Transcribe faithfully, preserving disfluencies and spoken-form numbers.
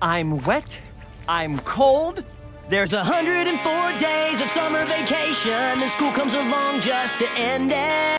I'm wet, I'm cold. There's a hundred and four days of summer vacation, and school comes along just to end it.